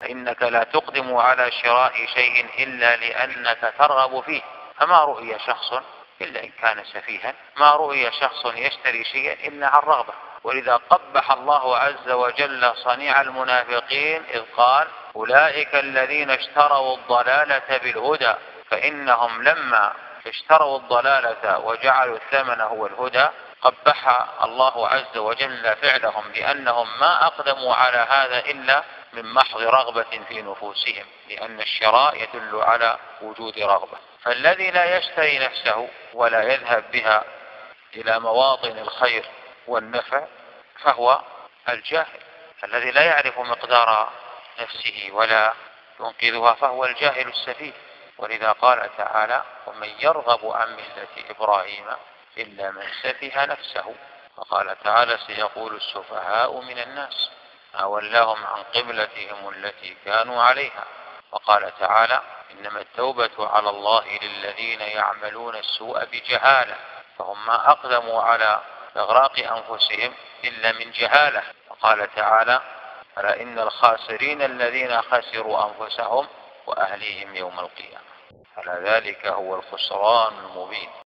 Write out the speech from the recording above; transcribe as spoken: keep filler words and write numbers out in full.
فإنك لا تقدم على شراء شيء إلا لأنك ترغب فيه. فما رؤي شخص إلا إن كان سفيها، ما رؤي شخص يشتري شيئا إلا عن رغبة. ولذا قبح الله عز وجل صنيع المنافقين إذ قال: أولئك الذين اشتروا الضلالة بالهدى فإنهم لما اشتروا الضلالة وجعلوا الثمن هو الهدى قبح الله عز وجل فعلهم، لأنهم ما أقدموا على هذا إلا من محض رغبة في نفوسهم، لأن الشراء يدل على وجود رغبة. فالذي لا يشتري نفسه ولا يذهب بها إلى مواطن الخير والنفع فهو الجاهل، الذي لا يعرف مقدار نفسه ولا ينقذها فهو الجاهل السفيه. ولذا قال تعالى: ومن يرغب عن ملة إبراهيم إلا من سفه نفسه. وقال تعالى: سيقول السفهاء من الناس ما ولاهم عن قبلتهم التي كانوا عليها. وقال تعالى: إنما التوبة على الله للذين يعملون السوء بجهالة، فهم ما أقدموا على إغراق أنفسهم إلا من جهالة. وقال تعالى: ألا إن الخاسرين الذين خسروا أنفسهم وأهليهم يوم القيامة. ألا ذلك هو الخسران المبين.